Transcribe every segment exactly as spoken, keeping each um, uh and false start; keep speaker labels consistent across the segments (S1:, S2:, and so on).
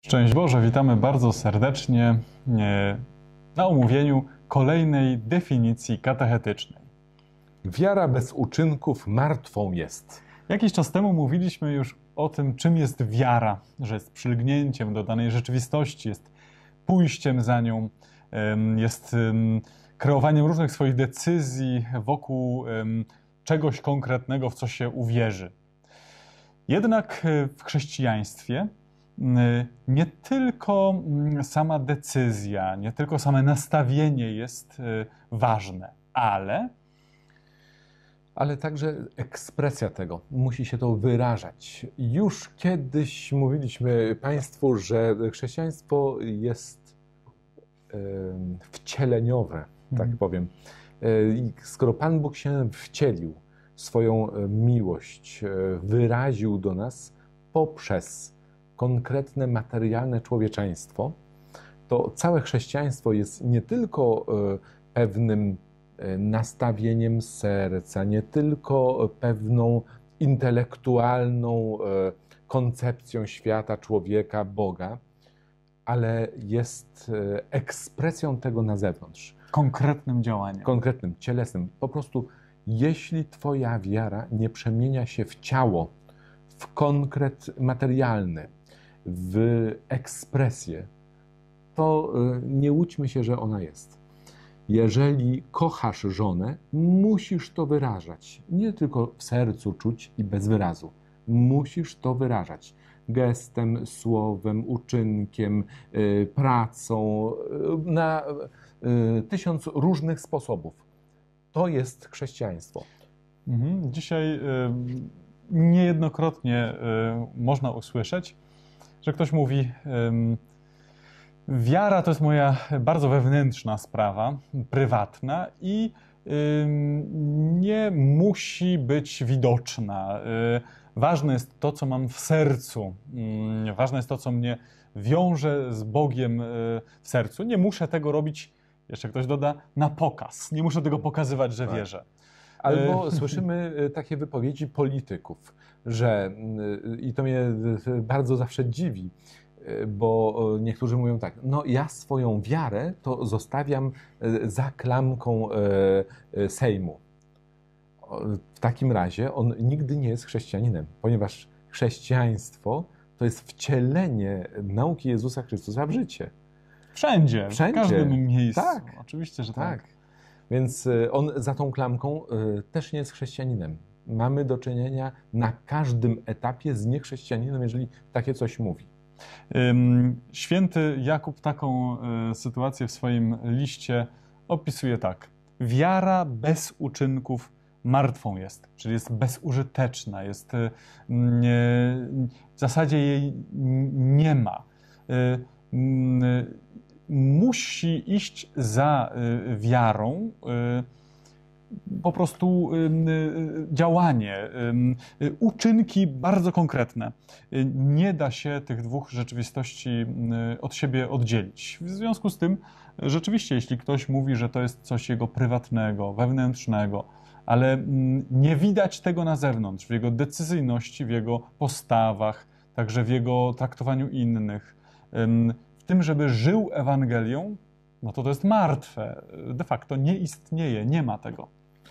S1: Szczęść Boże, witamy bardzo serdecznie na omówieniu kolejnej definicji katechetycznej.
S2: Wiara bez uczynków martwą jest.
S1: Jakiś czas temu mówiliśmy już o tym, czym jest wiara, że jest przylgnięciem do danej rzeczywistości, jest pójściem za nią, jest kreowaniem różnych swoich decyzji wokół czegoś konkretnego, w co się uwierzy. Jednak w chrześcijaństwie nie tylko sama decyzja, nie tylko same nastawienie jest ważne, ale...
S2: Ale także ekspresja tego. Musi się to wyrażać. Już kiedyś mówiliśmy Państwu, że chrześcijaństwo jest wcieleniowe, tak mhm. powiem. Skoro Pan Bóg się wcielił, swoją miłość wyraził do nas poprzez konkretne, materialne człowieczeństwo, to całe chrześcijaństwo jest nie tylko pewnym nastawieniem serca, nie tylko pewną intelektualną koncepcją świata, człowieka, Boga, ale jest ekspresją tego na zewnątrz.
S1: Konkretnym działaniem.
S2: Konkretnym, cielesnym. Po prostu, jeśli Twoja wiara nie przemienia się w ciało, w konkret materialny, w ekspresję, to nie łudźmy się, że ona jest. Jeżeli kochasz żonę, musisz to wyrażać. Nie tylko w sercu czuć i bez wyrazu. Musisz to wyrażać. Gestem, słowem, uczynkiem, yy, pracą, yy, na yy, tysiąc różnych sposobów. To jest chrześcijaństwo.
S1: Mhm. Dzisiaj yy, niejednokrotnie yy, można usłyszeć, że ktoś mówi... Yy, Wiara to jest moja bardzo wewnętrzna sprawa, prywatna i y, nie musi być widoczna. Y, ważne jest to, co mam w sercu. Y, ważne jest to, co mnie wiąże z Bogiem y, w sercu. Nie muszę tego robić, jeszcze ktoś doda, na pokaz. Nie muszę tego pokazywać, że
S2: tak.
S1: wierzę.
S2: Albo słyszymy takie wypowiedzi polityków, że, i to mnie bardzo zawsze dziwi, bo niektórzy mówią tak, no ja swoją wiarę to zostawiam za klamką Sejmu. W takim razie on nigdy nie jest chrześcijaninem, ponieważ chrześcijaństwo to jest wcielenie nauki Jezusa Chrystusa w życie.
S1: Wszędzie,
S2: Wszędzie.
S1: w każdym miejscu.
S2: Tak.
S1: Oczywiście, że tak.
S2: tak. Więc on za tą klamką też nie jest chrześcijaninem. Mamy do czynienia na każdym etapie z niechrześcijaninem, jeżeli takie coś mówi.
S1: Święty Jakub taką sytuację w swoim liście opisuje tak. Wiara bez uczynków martwą jest, czyli jest bezużyteczna, jest, w zasadzie jej nie ma. Musi iść za wiarą po prostu działanie, uczynki bardzo konkretne. Nie da się tych dwóch rzeczywistości od siebie oddzielić. W związku z tym, rzeczywiście, jeśli ktoś mówi, że to jest coś jego prywatnego, wewnętrznego, ale nie widać tego na zewnątrz, w jego decyzyjności, w jego postawach, także w jego traktowaniu innych, w tym, żeby żył Ewangelią, no to to jest martwe. De facto nie istnieje, nie ma tego.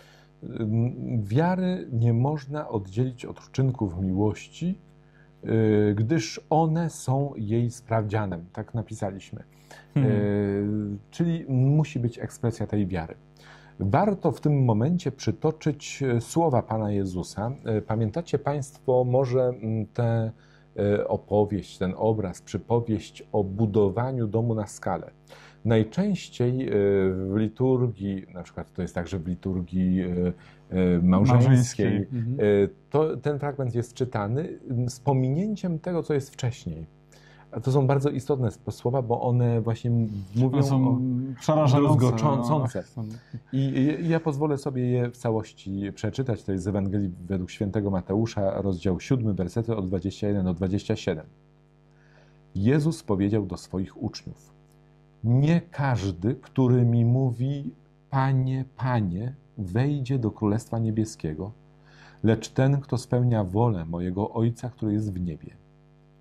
S2: Wiary nie można oddzielić od uczynków miłości, gdyż one są jej sprawdzianem. Tak napisaliśmy. Hmm. Czyli musi być ekspresja tej wiary. Warto w tym momencie przytoczyć słowa Pana Jezusa. Pamiętacie Państwo może tę opowieść, ten obraz, przypowieść o budowaniu domu na skalę. Najczęściej w liturgii, na przykład to jest także w liturgii małżeńskiej, małżeńskiej. To ten fragment jest czytany z pominięciem tego, co jest wcześniej. A to są bardzo istotne słowa, bo one właśnie mówią
S1: są
S2: o
S1: przerażające.
S2: I ja pozwolę sobie je w całości przeczytać. To jest z Ewangelii według świętego Mateusza, rozdział siódmy, wersety od dwudziestego pierwszego do dwudziestego siódmego. Jezus powiedział do swoich uczniów: nie każdy, który mi mówi Panie, Panie, wejdzie do Królestwa Niebieskiego, lecz ten, kto spełnia wolę mojego Ojca, który jest w niebie.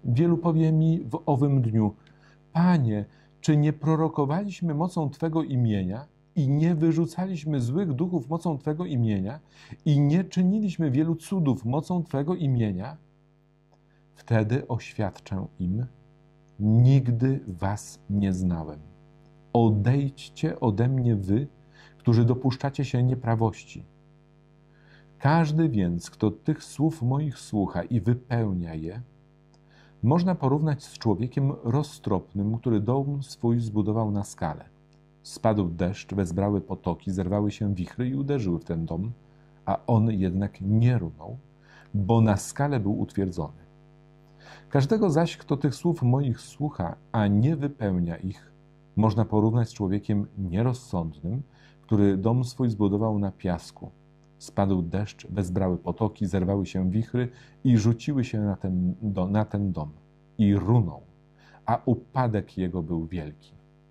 S2: Wielu powie mi w owym dniu: Panie, czy nie prorokowaliśmy mocą Twego imienia i nie wyrzucaliśmy złych duchów mocą Twego imienia i nie czyniliśmy wielu cudów mocą Twego imienia? Wtedy oświadczę im: nigdy was nie znałem. Odejdźcie ode mnie wy, którzy dopuszczacie się nieprawości. Każdy więc, kto tych słów moich słucha i wypełnia je, można porównać z człowiekiem roztropnym, który dom swój zbudował na skale. Spadł deszcz, wezbrały potoki, zerwały się wichry i uderzyły w ten dom, a on jednak nie runął, bo na skale był utwierdzony. Każdego zaś, kto tych słów moich słucha, a nie wypełnia ich, można porównać z człowiekiem nierozsądnym, który dom swój zbudował na piasku. Spadł deszcz, wezbrały potoki, zerwały się wichry i rzuciły się na ten, do, na ten dom. I runął, a upadek jego był wielki.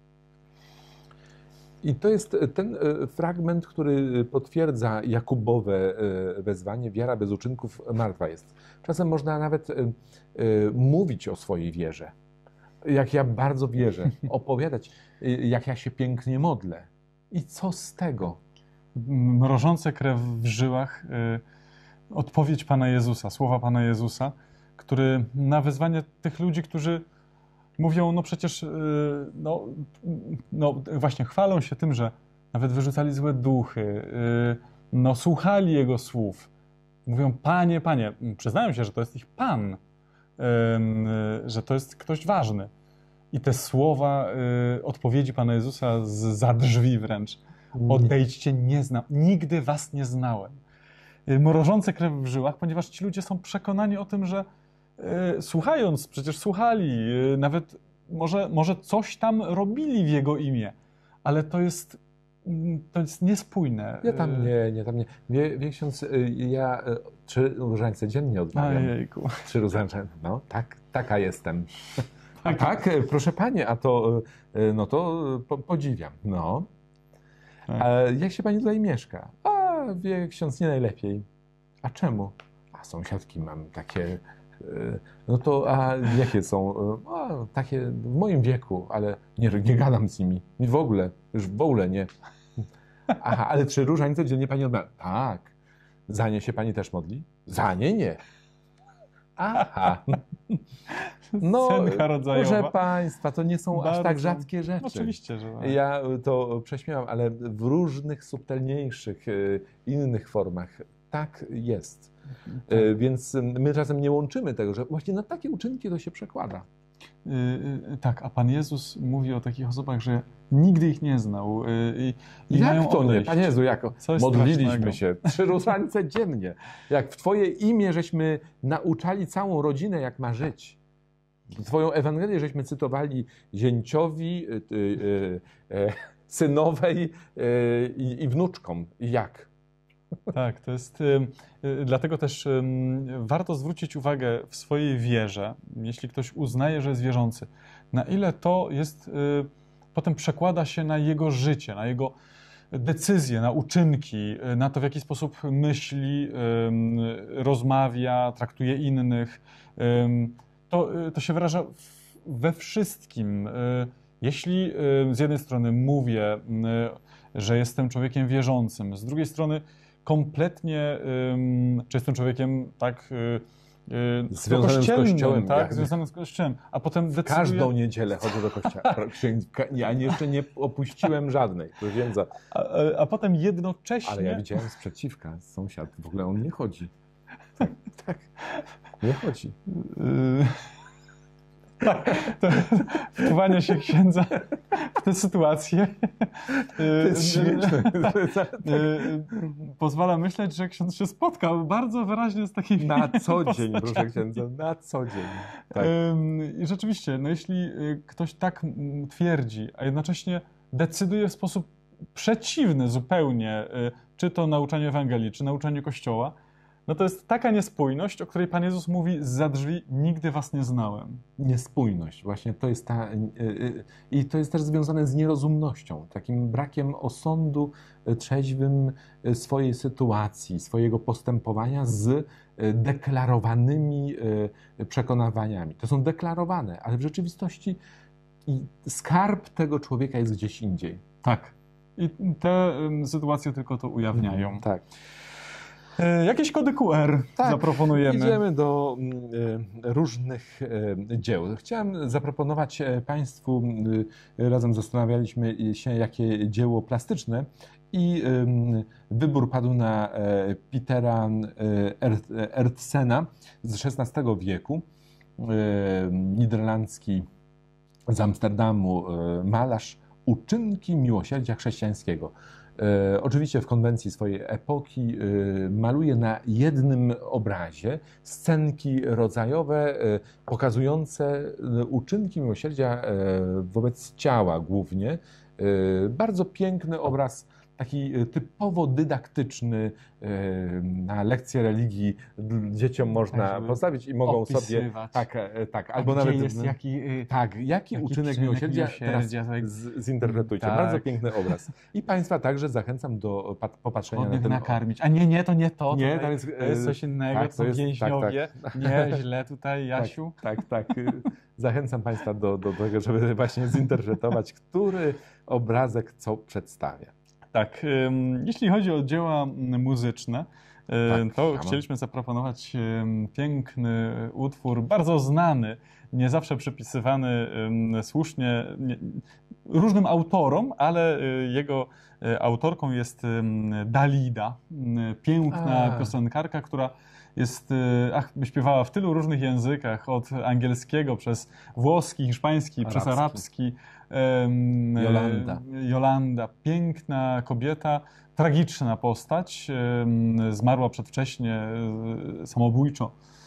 S2: I to jest ten fragment, który potwierdza Jakubowe wezwanie: wiara bez uczynków martwa jest. Czasem można nawet mówić o swojej wierze. Jak ja bardzo wierzę, opowiadać, jak ja się pięknie modlę. I co z tego?
S1: Mrożące krew w żyłach, y, odpowiedź Pana Jezusa, słowa Pana Jezusa, który na wezwanie tych ludzi, którzy mówią, no przecież, y, no, no właśnie chwalą się tym, że nawet wyrzucali złe duchy, y, no słuchali Jego słów. Mówią: Panie, Panie, przyznają się, że to jest ich Pan, y, y, że to jest ktoś ważny. I te słowa y, odpowiedzi Pana Jezusa z, za drzwi wręcz: odejdźcie, nie znam, nigdy was nie znałem. Mrożące krew w żyłach, ponieważ ci ludzie są przekonani o tym, że e, słuchając, przecież słuchali, e, nawet może, może coś tam robili w Jego imię, ale to jest, to jest niespójne.
S2: Ja tam nie, nie, tam nie. Wie, wie ksiądz, ja trzy różańce dziennie odmawiam.
S1: Ojejku.
S2: Trzy różańce, no tak, taka jestem. A tak, proszę Panie, a to, no to po, podziwiam, no. A jak się Pani tutaj mieszka? A, wie ksiądz, nie najlepiej. A czemu? A sąsiadki mam takie, no to, a jakie są? A, takie w moim wieku, ale nie, nie gadam z nimi. W ogóle, już w ogóle nie. Aha, ale trzy różańce dziennie Pani odmawia? Tak. Za nie się Pani też modli? Za nie nie. Aha. No, proszę Państwa, to nie są bardzo, aż tak rzadkie rzeczy.
S1: Oczywiście, że tak.
S2: Ja to prześmiałam, ale w różnych subtelniejszych, innych formach tak jest. Tak. Więc my czasem nie łączymy tego, że właśnie na takie uczynki to się przekłada.
S1: Yy, tak, a Pan Jezus mówi o takich osobach, że nigdy ich nie znał. Yy, i
S2: jak
S1: mają
S2: to
S1: odejść.
S2: nie? Panie Jezu, jak modliliśmy strasznego. się trzy różańce dziennie. Jak w Twoje imię żeśmy nauczali całą rodzinę, jak ma żyć. Twoją Ewangelię żeśmy cytowali zięciowi, yy, yy, yy, synowej yy, i wnuczkom. Jak?
S1: Tak, to jest, y, y, dlatego też y, warto zwrócić uwagę w swojej wierze, jeśli ktoś uznaje, że jest wierzący, na ile to jest, y, potem przekłada się na jego życie, na jego decyzje, na uczynki, y, na to, w jaki sposób myśli, y, rozmawia, traktuje innych. Y, to, y, to się wyraża w, we wszystkim. Y, jeśli y, z jednej strony mówię, y, że jestem człowiekiem wierzącym, z drugiej strony kompletnie, um, czy jestem człowiekiem tak y, y,
S2: związanym z Kościołem,
S1: tak,
S2: jak
S1: związanym z Kościołem, a potem decyduję...
S2: Każdą niedzielę chodzę do kościoła. Ja jeszcze nie opuściłem żadnej, proszę księdza.
S1: A, a potem jednocześnie...
S2: Ale ja widziałem sprzeciwka, sąsiad, w ogóle on nie chodzi. Tak, tak, nie chodzi.
S1: Y To wpływanie się księdza w tę sytuację
S2: to jest śmieszne.
S1: pozwala myśleć, że ksiądz się spotkał bardzo wyraźnie z takimi
S2: Na co
S1: postaciami.
S2: dzień, proszę księdza, na co dzień. Tak.
S1: I rzeczywiście, no jeśli ktoś tak twierdzi, a jednocześnie decyduje w sposób przeciwny zupełnie, czy to nauczaniu Ewangelii, czy nauczaniu Kościoła, no to jest taka niespójność, o której Pan Jezus mówi: zza drzwi nigdy was nie znałem.
S2: Niespójność, właśnie to jest ta, i to jest też związane z nierozumnością, takim brakiem osądu trzeźwym swojej sytuacji, swojego postępowania z deklarowanymi przekonaniami. To są deklarowane, ale w rzeczywistości skarb tego człowieka jest gdzieś indziej.
S1: Tak. I te sytuacje tylko to ujawniają.
S2: Mhm, tak.
S1: Jakieś kody Q R
S2: tak,
S1: zaproponujemy.
S2: Idziemy do y, różnych y, dzieł. Chciałem zaproponować Państwu, y, razem zastanawialiśmy się, jakie dzieło plastyczne, i y, wybór padł na y, Petera y, Ertsena z szesnastego wieku, y, niderlandzki z Amsterdamu y, malarz, Uczynki miłosierdzia chrześcijańskiego. E, oczywiście w konwencji swojej epoki e, maluje na jednym obrazie scenki rodzajowe e, pokazujące uczynki miłosierdzia e, wobec ciała głównie. E, bardzo piękny obraz, taki typowo dydaktyczny, na lekcję religii dzieciom można
S1: tak,
S2: postawić i mogą
S1: opisywać.
S2: sobie tak, tak, albo
S1: A
S2: nawet
S1: jest jaki,
S2: tak, jaki, jaki uczynek miłosierdzia,
S1: miłosierdzia
S2: teraz z, zinterpretujcie.
S1: Tak.
S2: Bardzo piękny obraz. I Państwa także zachęcam do popatrzenia
S1: Godnych
S2: na ten
S1: nakarmić. A nie, nie, to nie to.
S2: Nie,
S1: to jest, to jest coś innego,
S2: tak,
S1: to są
S2: jest,
S1: więźniowie.
S2: Tak, tak.
S1: Nie, źle tutaj, Jasiu.
S2: Tak, tak, tak. Zachęcam Państwa do, do tego, żeby właśnie zinterpretować, który obrazek co przedstawia.
S1: Tak, jeśli chodzi o dzieła muzyczne,
S2: tak,
S1: to
S2: ja
S1: chcieliśmy zaproponować piękny utwór, bardzo znany, nie zawsze przypisywany słusznie różnym autorom, ale jego autorką jest Dalida, piękna A. piosenkarka, która jest, ach, śpiewała w tylu różnych językach, od angielskiego przez włoski, hiszpański, arabski. przez arabski. Um,
S2: Jolanda.
S1: Jolanda, piękna kobieta, tragiczna postać, um, zmarła przedwcześnie, samobójczo.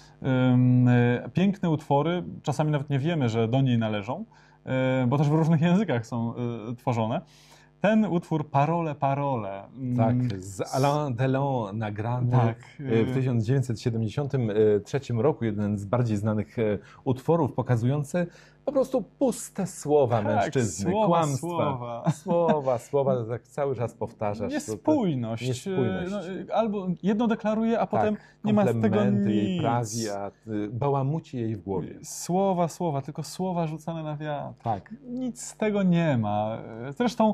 S1: Um, piękne utwory, czasami nawet nie wiemy, że do niej należą, um, bo też w różnych językach są um, tworzone. Ten utwór Parole, Parole.
S2: Tak, z Alain Delon nagrany tak. w tysiąc dziewięćset siedemdziesiątym trzecim roku, jeden z bardziej znanych utworów pokazujący po prostu puste słowa tak, mężczyzny,
S1: słowa,
S2: kłamstwa.
S1: Słowa,
S2: słowa, słowa, tak cały czas powtarzasz.
S1: Niespójność.
S2: Niespójność.
S1: No, albo jedno deklaruje, a potem tak, nie ma z tego nic.
S2: jej prawi, a bałamuci jej w głowie.
S1: Słowa, słowa, tylko słowa rzucane na wiatr.
S2: Tak.
S1: Nic z tego nie ma. Zresztą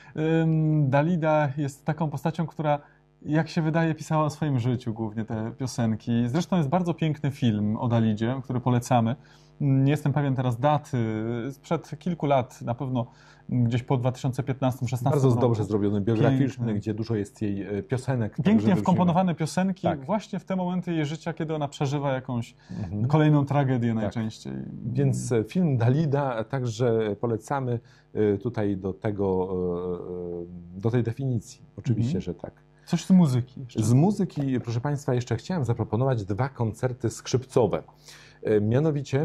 S1: Dalida jest taką postacią, która, jak się wydaje, pisała o swoim życiu głównie te piosenki. Zresztą jest bardzo piękny film o Dalidzie, który polecamy. Nie jestem pewien teraz daty, sprzed kilku lat, na pewno gdzieś po dwa tysiące piętnastym szesnastym
S2: Bardzo
S1: roku.
S2: dobrze zrobiony, biograficzny,
S1: Piękny.
S2: Gdzie dużo jest jej piosenek.
S1: Pięknie wkomponowane piosenki
S2: tak.
S1: właśnie w te momenty jej życia, kiedy ona przeżywa jakąś mhm. kolejną tragedię tak. najczęściej.
S2: Więc film Dalida także polecamy tutaj do tego, do tej definicji. Oczywiście, mhm. że tak.
S1: Coś z muzyki jeszcze.
S2: Z muzyki, proszę Państwa, jeszcze chciałem zaproponować dwa koncerty skrzypcowe. Mianowicie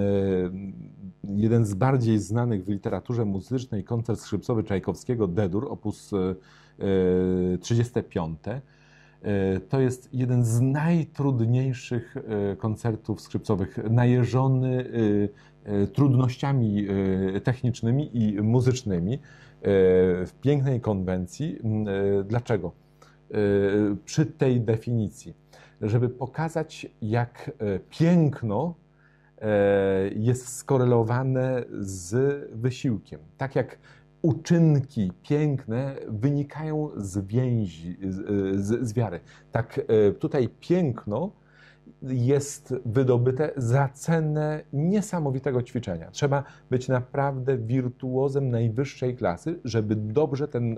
S2: jeden z bardziej znanych w literaturze muzycznej koncert skrzypcowy Czajkowskiego D-dur, opus trzydziesty piąty. To jest jeden z najtrudniejszych koncertów skrzypcowych, najeżony trudnościami technicznymi i muzycznymi w pięknej konwencji. Dlaczego? Przy tej definicji, żeby pokazać, jak piękno jest skorelowane z wysiłkiem. Tak jak uczynki piękne wynikają z więzi, z, z wiary. Tak tutaj piękno jest wydobyte za cenę niesamowitego ćwiczenia. Trzeba być naprawdę wirtuozem najwyższej klasy, żeby dobrze ten y,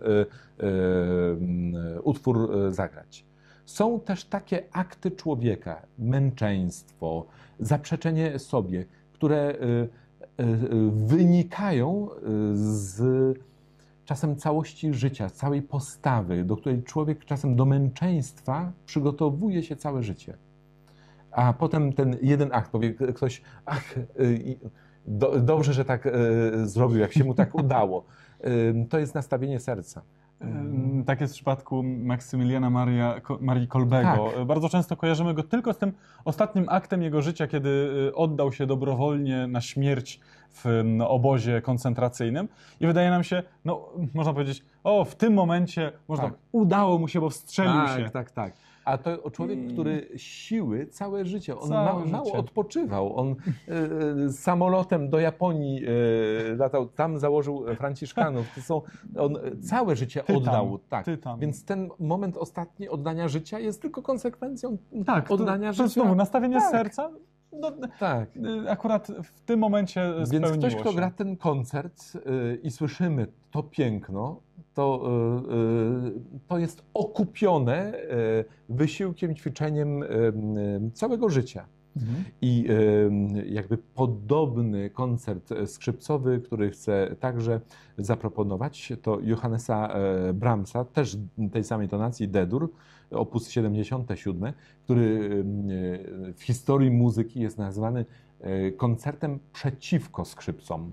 S2: y, utwór zagrać. Są też takie akty człowieka, męczeństwo, zaprzeczenie sobie, które y, y, wynikają z czasem całości życia, całej postawy, do której człowiek czasem do męczeństwa przygotowuje się całe życie. A potem ten jeden akt, powie ktoś, ach, do, dobrze, że tak zrobił, jak się mu tak udało. To jest nastawienie serca.
S1: Mm. Tak jest w przypadku Maksymiliana Maria, Marii Kolbego. Tak. Bardzo często kojarzymy go tylko z tym ostatnim aktem jego życia, kiedy oddał się dobrowolnie na śmierć w obozie koncentracyjnym i wydaje nam się, no można powiedzieć, o w tym momencie można, tak. udało mu się, bo wstrzelił
S2: tak,
S1: się.
S2: Tak, tak, tak. A to człowiek,
S1: I...
S2: który siły całe życie, on
S1: całe
S2: ma,
S1: życie.
S2: mało odpoczywał. On e, samolotem do Japonii e, latał, tam założył Franciszkanów. To są, on całe życie
S1: Tytan,
S2: oddał. Tak.
S1: Tytan.
S2: Więc ten moment ostatni oddania życia jest tylko konsekwencją
S1: tak,
S2: oddania
S1: to,
S2: życia.
S1: To znowu nastawienie
S2: tak.
S1: serca. No,
S2: tak.
S1: Akurat w tym momencie spełniło
S2: Więc ktoś,
S1: się.
S2: kto gra ten koncert yy, i słyszymy to piękno, to, yy, to jest okupione yy, wysiłkiem, ćwiczeniem yy, całego życia. Mhm. I yy, jakby podobny koncert skrzypcowy, który chcę także zaproponować, to Johannesa Brahmsa, też tej samej tonacji D-dur, opus siedemdziesiąty siódmy, który w historii muzyki jest nazwany koncertem przeciwko skrzypcom.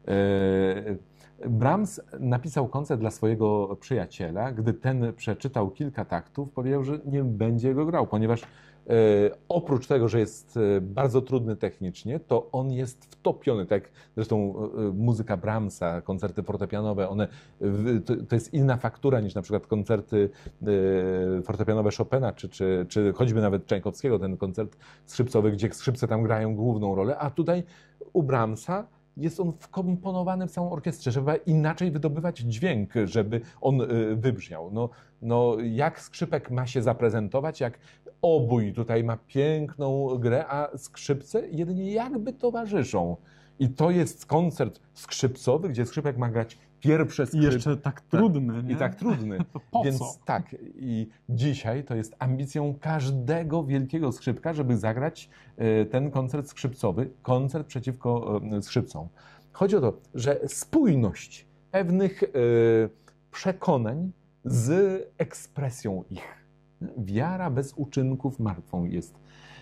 S2: Brahms napisał koncert dla swojego przyjaciela. Gdy ten przeczytał kilka taktów, powiedział, że nie będzie go grał, ponieważ e, oprócz tego, że jest e, bardzo trudny technicznie, to on jest wtopiony, tak jak zresztą e, muzyka Brahmsa, koncerty fortepianowe, one, w, to, to jest inna faktura niż na przykład koncerty e, fortepianowe Chopina, czy, czy, czy choćby nawet Czajkowskiego, ten koncert skrzypcowy, gdzie skrzypce tam grają główną rolę, a tutaj u Brahmsa jest on wkomponowany w całą orkiestrę, żeby inaczej wydobywać dźwięk, żeby on wybrzmiał. No, no, jak skrzypek ma się zaprezentować, jak obój tutaj ma piękną grę, a skrzypce jedynie jakby towarzyszą. I to jest koncert skrzypcowy, gdzie skrzypek ma grać pierwsze skrzypce.
S1: I jeszcze tak trudny, nie?
S2: I tak trudny.
S1: To po
S2: Więc
S1: co?
S2: tak, i dzisiaj to jest ambicją każdego wielkiego skrzypka, żeby zagrać ten koncert skrzypcowy, koncert przeciwko skrzypcom. Chodzi o to, że spójność pewnych przekonań z ekspresją ich. Wiara bez uczynków martwą jest.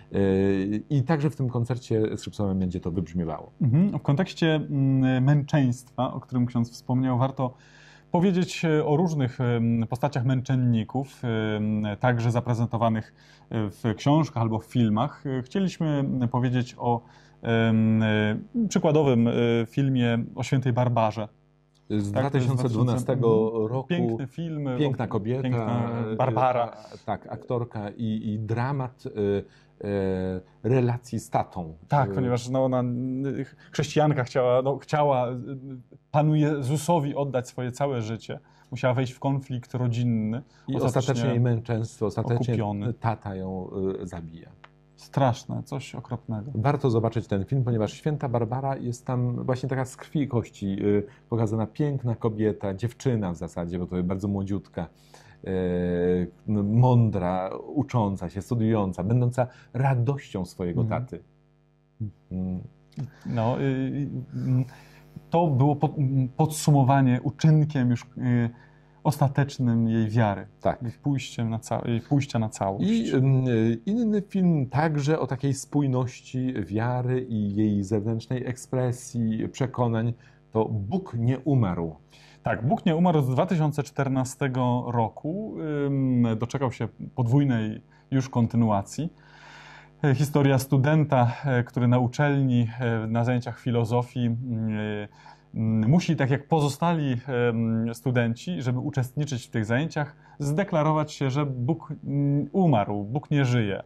S2: I także w tym koncercie skrzypcowym będzie to wybrzmiewało.
S1: Mhm. W kontekście męczeństwa, o którym ksiądz wspomniał, warto powiedzieć o różnych postaciach męczenników, także zaprezentowanych w książkach albo w filmach. Chcieliśmy powiedzieć o przykładowym filmie o świętej Barbarze.
S2: Z tak, dwa tysiące dwunastego roku.
S1: Piękny film.
S2: Piękna kobieta.
S1: Piękna Barbara.
S2: Tak, aktorka i, i dramat relacji z tatą.
S1: Tak, ponieważ no, ona, chrześcijanka chciała, no, chciała Panu Jezusowi oddać swoje całe życie. Musiała wejść w konflikt rodzinny.
S2: I ostatecznie, ostatecznie jej męczeństwo, ostatecznie
S1: okupiony.
S2: Tata ją zabija.
S1: Straszne, coś okropnego.
S2: Warto zobaczyć ten film, ponieważ święta Barbara jest tam właśnie taka z krwi i kości pokazana piękna kobieta, dziewczyna w zasadzie, bo to jest bardzo młodziutka, mądra, ucząca się, studiująca, będąca radością swojego mm. taty.
S1: Mm. No, to było podsumowanie uczynkiem już ostatecznym jej wiary,
S2: tak.
S1: pójściem na ca- jej pójścia na całość.
S2: I inny film także o takiej spójności wiary i jej zewnętrznej ekspresji, przekonań, to Bóg nie umarł.
S1: Tak, Bóg nie umarł z dwa tysiące czternastego roku, doczekał się podwójnej już kontynuacji. Historia studenta, który na uczelni, na zajęciach filozofii musi, tak jak pozostali studenci, żeby uczestniczyć w tych zajęciach, zdeklarować się, że Bóg umarł, Bóg nie żyje.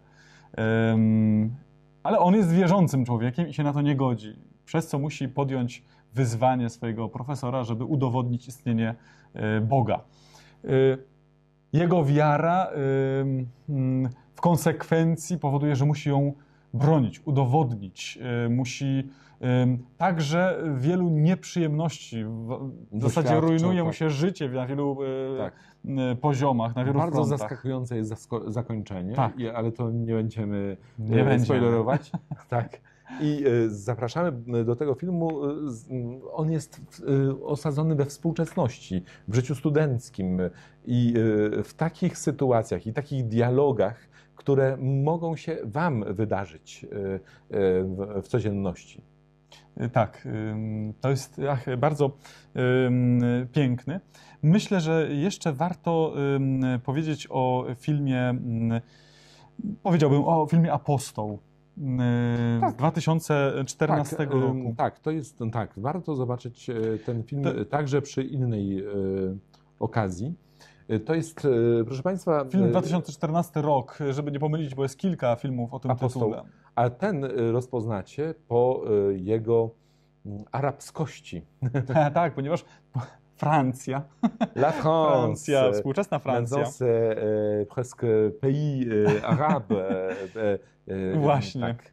S1: Ale on jest wierzącym człowiekiem i się na to nie godzi, przez co musi podjąć wyzwanie swojego profesora, żeby udowodnić istnienie Boga. Jego wiara w konsekwencji powoduje, że musi ją bronić, udowodnić, musi także wielu nieprzyjemności, w zasadzie rujnuje mu się życie na wielu tak. poziomach, na wielu
S2: Bardzo
S1: frontach.
S2: zaskakujące jest zakończenie,
S1: tak.
S2: ale to nie będziemy
S1: nie
S2: spoilerować. Tak. I zapraszamy do tego filmu. On jest osadzony we współczesności, w życiu studenckim i w takich sytuacjach i takich dialogach, które mogą się Wam wydarzyć w codzienności.
S1: Tak, to jest ach, bardzo um, piękny. Myślę, że jeszcze warto um, powiedzieć o filmie, um, powiedziałbym o filmie Apostoł
S2: Tak.
S1: z dwa tysiące czternastego
S2: tak,
S1: roku.
S2: Tak, to jest tak. Warto zobaczyć ten film
S1: to...
S2: także przy innej e, okazji. To jest, e, proszę Państwa...
S1: Film dwa tysiące czternasty rok, żeby nie pomylić, bo jest kilka filmów o tym
S2: Apostoł.
S1: tytule.
S2: A ten rozpoznacie po e, jego arabskości.
S1: Tak, ponieważ Francja,
S2: La France,
S1: Francja, współczesna Francja.
S2: C'est presque pays arabe.
S1: Właśnie.
S2: Tak.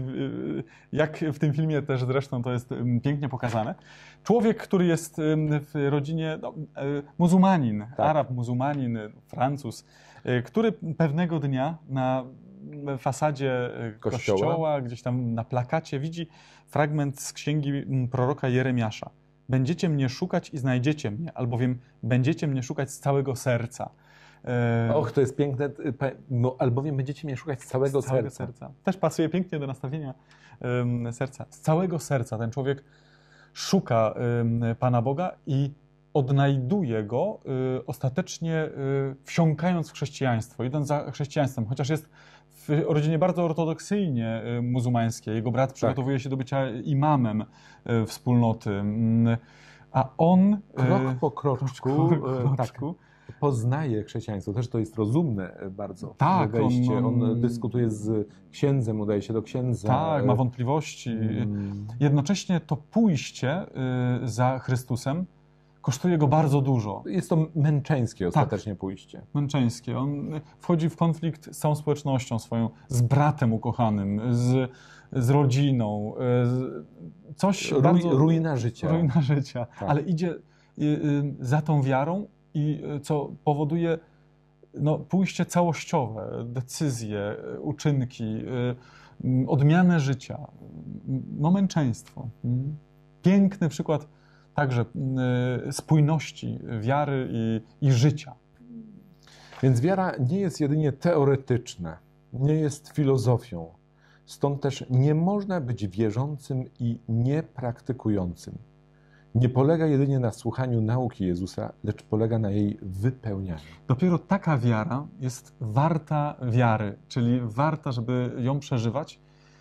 S1: Jak w tym filmie też zresztą to jest pięknie pokazane. Człowiek, który jest w rodzinie, no, muzułmanin, tak. Arab, muzułmanin, Francuz, który pewnego dnia na fasadzie kościoła. kościoła, gdzieś tam na plakacie widzi fragment z księgi proroka Jeremiasza. Będziecie mnie szukać i znajdziecie mnie, albowiem będziecie mnie szukać z całego serca.
S2: Och, to jest piękne, no, albowiem będziecie mnie szukać z całego,
S1: z całego
S2: serca.
S1: serca. Też pasuje pięknie do nastawienia um, serca. Z całego serca ten człowiek szuka um, Pana Boga i odnajduje Go y, ostatecznie y, wsiąkając w chrześcijaństwo, idąc za chrześcijaństwem, chociaż jest w rodzinie bardzo ortodoksyjnie y, muzułmańskiej. Jego brat przygotowuje tak. się do bycia imamem y, wspólnoty, y, a on...
S2: Krok po kroczku,
S1: krok po kroczku
S2: tak, poznaje chrześcijaństwo. Też to jest rozumne bardzo
S1: tak,
S2: wejście. On,
S1: on,
S2: on dyskutuje z księdzem, udaje się do księdza.
S1: Tak, ma wątpliwości. Hmm. Jednocześnie to pójście y, za Chrystusem kosztuje go bardzo dużo.
S2: Jest to męczeńskie ostatecznie tak, pójście.
S1: Męczeńskie. On wchodzi w konflikt z całą społecznością swoją, z bratem ukochanym, z, z rodziną. Z, coś
S2: Ruj,
S1: bardzo...
S2: Ruina życia.
S1: Ruina życia.
S2: Tak.
S1: Ale idzie y, y, za tą wiarą i y, co powoduje no, pójście całościowe, decyzje, uczynki, y, y, odmianę życia, no męczeństwo. Piękny przykład także y, spójności wiary i, i życia.
S2: Więc wiara nie jest jedynie teoretyczna, nie jest filozofią. Stąd też nie można być wierzącym i niepraktykującym. Nie polega jedynie na słuchaniu nauki Jezusa, lecz polega na jej wypełnianiu. Dopiero
S1: taka wiara jest warta wiary, czyli warta, żeby ją przeżywać.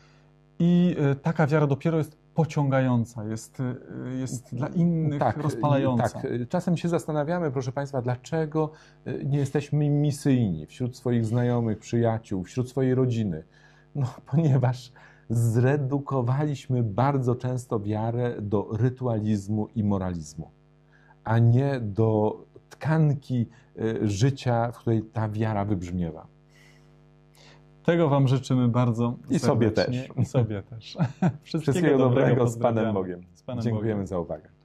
S1: I y, taka wiara dopiero jest pociągająca, jest, jest dla innych tak, rozpalająca.
S2: Tak, czasem się zastanawiamy, proszę Państwa, dlaczego nie jesteśmy misyjni wśród swoich znajomych, przyjaciół, wśród swojej rodziny. No, ponieważ zredukowaliśmy bardzo często wiarę do rytualizmu i moralizmu, a nie do tkanki życia, w której ta wiara wybrzmiewa.
S1: Tego Wam życzymy bardzo
S2: I sobie też.
S1: I sobie też.
S2: Wszystkiego, Wszystkiego dobrego, dobrego z Panem Bogiem. Z Panem Dziękujemy Bogiem. za uwagę.